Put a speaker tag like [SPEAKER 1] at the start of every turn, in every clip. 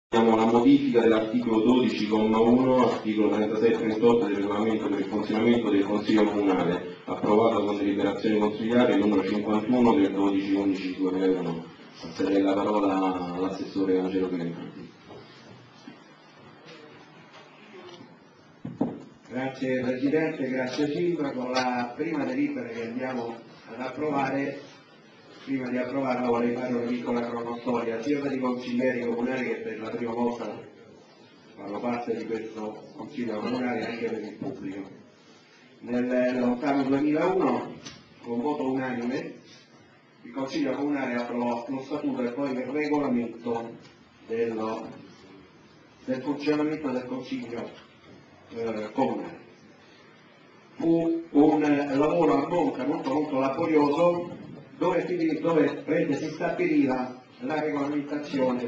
[SPEAKER 1] Abbiamo la modifica dell'articolo 12,1, articolo 36-38 del regolamento per il funzionamento del Consiglio Comunale, approvato con deliberazione consigliare numero 51 del 12/11/2001. Passerei la parola all'assessore Angelo Pimentelli.
[SPEAKER 2] Grazie Presidente, grazie Sindaco. La prima delibera che andiamo ad approvare, prima di approvarla vorrei fare una piccola cronostoria sia per i consiglieri comunali che per la prima volta fanno parte di questo Consiglio Comunale, anche per il pubblico. Nel lontano 2001, con voto unanime, il Consiglio Comunale approvò lo statuto e poi il regolamento del funzionamento del Consiglio Comunale. Fu un lavoro a monte molto laborioso dove si stabiliva la regolamentazione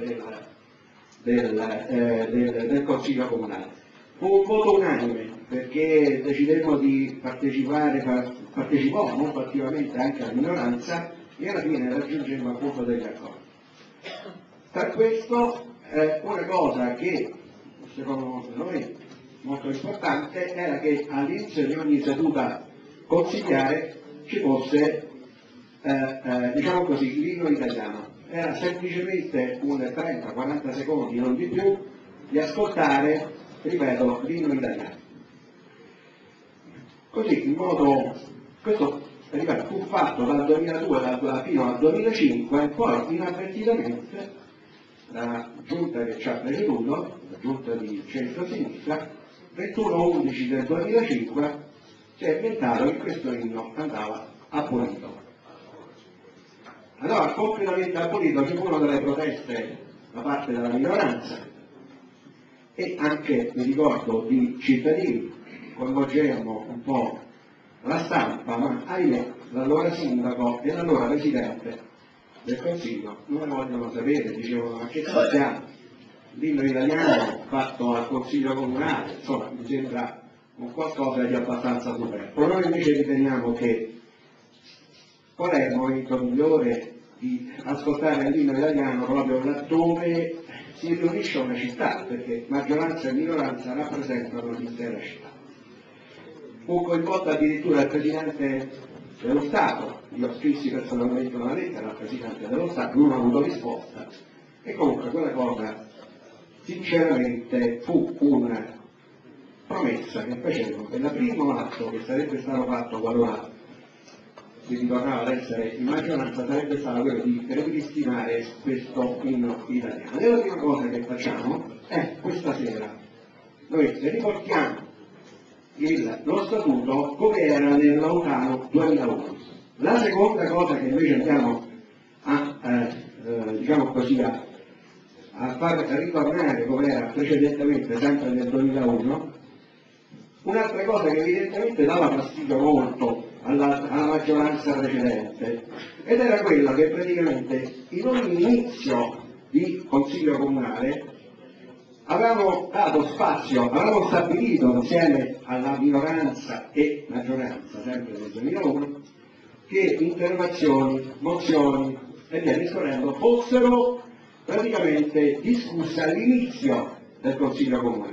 [SPEAKER 2] del Consiglio Comunale. Fu un voto unanime perché decidemmo di partecipò molto attivamente anche la minoranza e alla fine raggiungemmo appunto degli accordi. Tra questo una cosa che secondo noi molto importante era che all'inizio di ogni seduta consigliare ci fosse diciamo così, l'inno italiano. Era semplicemente un 30-40 secondi, non di più, di ascoltare, ripeto, l'inno italiano. Così, in modo, questo ripeto, fu fatto dal 2002 fino al 2005, e poi inavvertitamente la giunta che ci ha preceduto, la giunta di centro-sinistra, 21/11 del 2005, si è inventato che questo inno andava abolito. Allora, completamente abolito, ci furono delle proteste da parte della minoranza e anche, mi ricordo, di cittadini, coinvolgemmo un po' la stampa, ma ahimè l'allora sindaco e l'allora presidente del Consiglio non ne vogliono sapere, dicevano ma che sappiamo, l'inno italiano fatto al Consiglio Comunale, insomma mi sembra un qualcosa di abbastanza superfluo. Noi invece riteniamo che qual è il momento migliore di ascoltare l'inno italiano proprio laddove si riunisce una città, perché maggioranza e minoranza rappresentano l'intera città. Fu coinvolto addirittura il Presidente dello Stato, io scrissi personalmente una lettera al Presidente dello Stato, non ho avuto risposta, e comunque quella cosa sinceramente fu una promessa che facevo, che il primo atto che sarebbe stato fatto qualora si ritornava ad essere in maggioranza sarebbe stato quello di ripristinare questo inno italiano. E la prima cosa che facciamo è questa sera noi riportiamo lo statuto come era nel lontano 2001. La seconda cosa che invece andiamo diciamo così, a far ritornare come era precedentemente, sempre nel 2001, un'altra cosa che evidentemente dava fastidio molto alla maggioranza precedente, ed era quella che praticamente in ogni inizio di Consiglio Comunale avevamo dato spazio, avevamo stabilito insieme alla minoranza e maggioranza, sempre nel 2001, che interrogazioni, mozioni e via discorrendo fossero praticamente discusse all'inizio del Consiglio Comunale.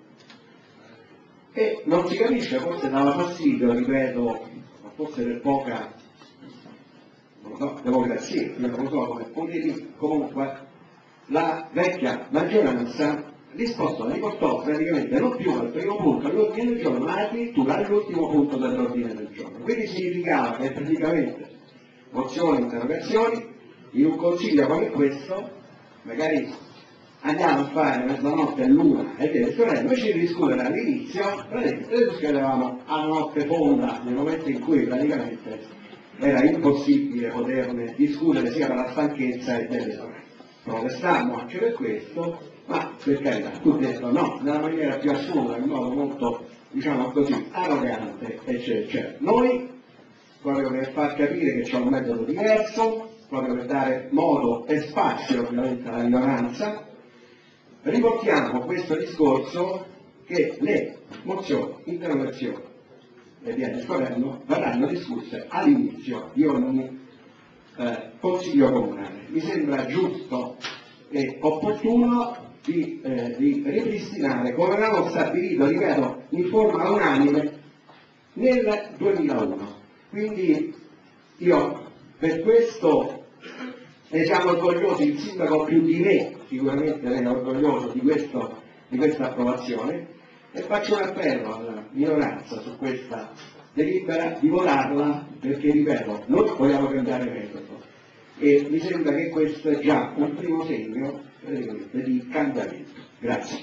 [SPEAKER 2] E non si capisce, forse dava fastidio, ripeto, forse per poca, non lo so, democrazia, io non lo so come politico, comunque la vecchia maggioranza riportò praticamente non più al primo punto all'ordine del giorno, ma addirittura all'ultimo punto dell'ordine del giorno. Quindi significava che praticamente mozioni, interrogazioni, in un consiglio come questo, magari andiamo a fare mezzanotte e l'una e via discorrendo, invece di discutere all'inizio, le discutevamo a notte fonda, nel momento in cui praticamente era impossibile poterne discutere sia per la stanchezza e via discorrendo. Protestammo anche per questo, ma per carità, tu detto no, nella maniera più assurda, in modo molto, diciamo così, arrogante, eccetera. Noi, proprio per far capire che c'è un metodo diverso, proprio per dare modo e spazio ovviamente alla minoranza, riportiamo questo discorso che le mozioni, interrogazioni e via discorrendo verranno discusse all'inizio di ogni Consiglio Comunale. Mi sembra giusto e opportuno di ripristinare, come avevamo stabilito, ripeto, in forma unanime nel 2001. Quindi io per questo, e siamo orgogliosi, il sindaco più di me sicuramente è orgoglioso di questa approvazione, e faccio un appello alla minoranza su questa delibera di votarla, perché ripeto, noi vogliamo cambiare metodo e mi sembra che questo è già un primo segno di cambiamento. Grazie.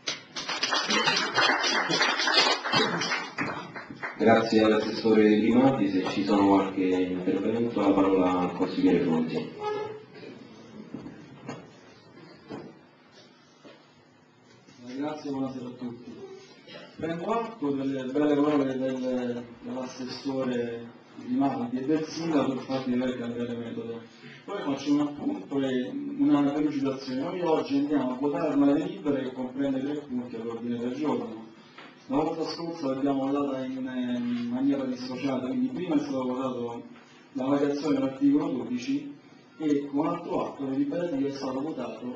[SPEAKER 1] Grazie all'assessore Limati. Se ci sono qualche intervento, la parola al consigliere Fronzi.
[SPEAKER 3] Grazie, buonasera a tutti. Prendo atto delle belle parole dell'assessore Limati e del sindaco sul fatto di aver cambiato metodo. Poi faccio un appunto e una felicitazione. Noi oggi andiamo a votare una delibera che comprende 3 punti all'ordine del giorno. La volta scorsa l'abbiamo votata in maniera dissociata, quindi prima è stato votato la variazione dell'articolo 12 e con altro atto deliberativo è stato votato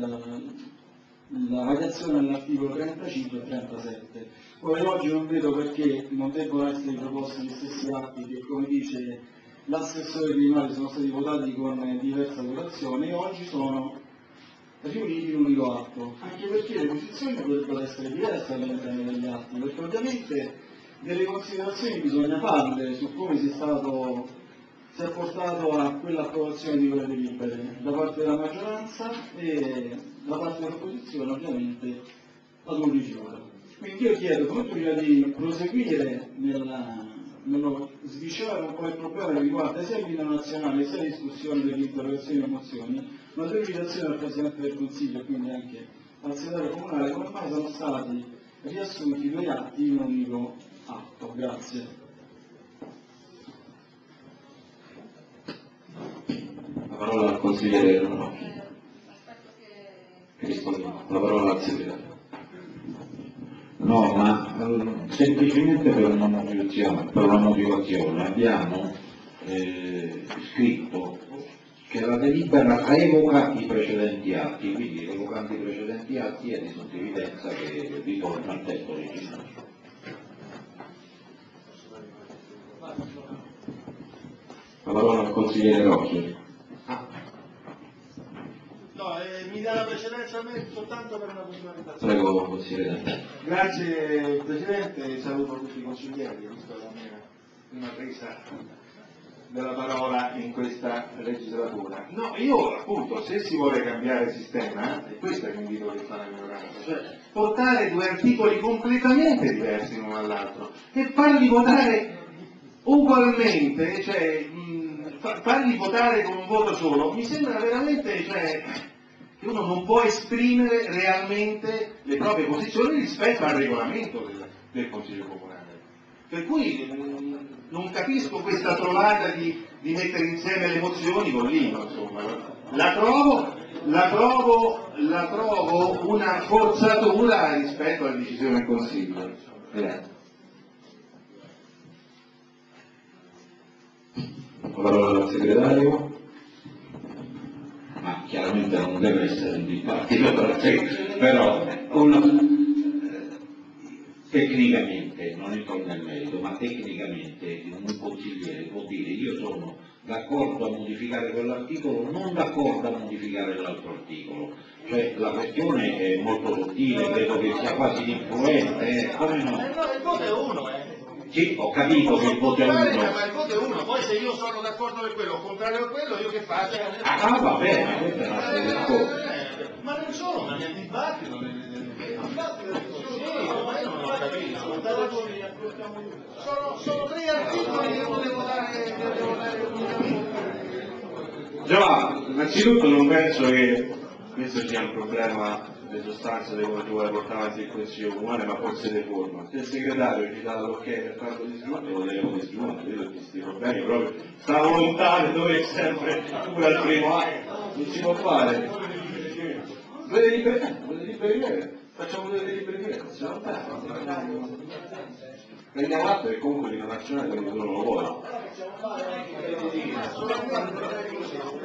[SPEAKER 3] la variazione dell'articolo 35 e 37. Ora oggi non vedo perché non debbono essere proposti gli stessi atti che, come dice l'assessore Rimari, sono stati votati con diversa votazione e oggi sono riuniti in un unico atto, anche perché le posizioni potrebbero essere diverse all'interno degli atti, perché ovviamente delle considerazioni bisogna farle su come si è portato a quell'approvazione di quelle delibere da parte della maggioranza e da parte dell'opposizione ovviamente ad un rifiuto. Quindi io chiedo, come prima di proseguire nello sviscerare un po' il problema che riguarda sia il livello nazionale sia la discussione delle interrogazioni e mozioni, una delimitazione al Presidente del Consiglio e quindi anche al segretario comunale, come mai sono stati riassunti 2 atti in un unico atto. Grazie.
[SPEAKER 1] La parola al consigliere Ronocchi. Che risponde. La parola al segretario.
[SPEAKER 4] No, ma semplicemente per una motivazione. Abbiamo scritto che la delibera revoca i precedenti atti, quindi revocando i precedenti atti è di tutta evidenza che ritorna al testo originario.
[SPEAKER 1] La parola al consigliere Rocchi.
[SPEAKER 5] No, mi dà la precedenza a me soltanto per una puntualizzazione.
[SPEAKER 1] Prego, consigliere.
[SPEAKER 5] Grazie Presidente, saluto tutti i consiglieri, visto la mia prima presa della parola in questa legislatura. No, io appunto, se si vuole cambiare sistema, e questo è l'invito che fa la minoranza, cioè portare 2 articoli completamente diversi l'uno dall'altro e farli votare ugualmente, cioè farli votare con un voto solo, mi sembra veramente, cioè, che uno non può esprimere realmente le proprie posizioni rispetto al regolamento del Consiglio Comunale. Per cui non capisco questa trovata di mettere insieme le mozioni con l'inno, insomma. La trovo una forzatura rispetto alla decisione del Consiglio. Grazie.
[SPEAKER 1] La parola al segretario.
[SPEAKER 4] Ma chiaramente non deve essere un dibattito però tecnicamente, non entro nel merito, ma tecnicamente un consigliere può dire io sono d'accordo a modificare quell'articolo, non d'accordo a modificare l'altro articolo. Cioè la questione è molto sottile, credo che sia quasi influente, come no?
[SPEAKER 5] No, il voto è uno,
[SPEAKER 4] Sì, ho capito che il voto è uno.
[SPEAKER 5] Ma il voto è uno, poi se io sono d'accordo per quello o contrario a quello, io che faccio?
[SPEAKER 4] Ah, va bene, questa è una discorso.
[SPEAKER 5] Ma non solo, ma nel dibattito, ma io non ho capito. Sono 3 articoli che devo votare unitamente.
[SPEAKER 1] Già, innanzitutto non penso che questo sia un problema di sostanza di come tu vuoi portare avanti il Consiglio Comunale, ma forse di forma. Se il segretario ci dà l'ok per farlo disgiunto, lo voteremo disgiunto, io tutti questi problemi proprio, sta volontà di dover sempre pure al primo atto, non si può fare. Volete liberi, facciamo delle libere, prendiamo atto che comunque l'inno nazionale quindi tu non lo vuoi.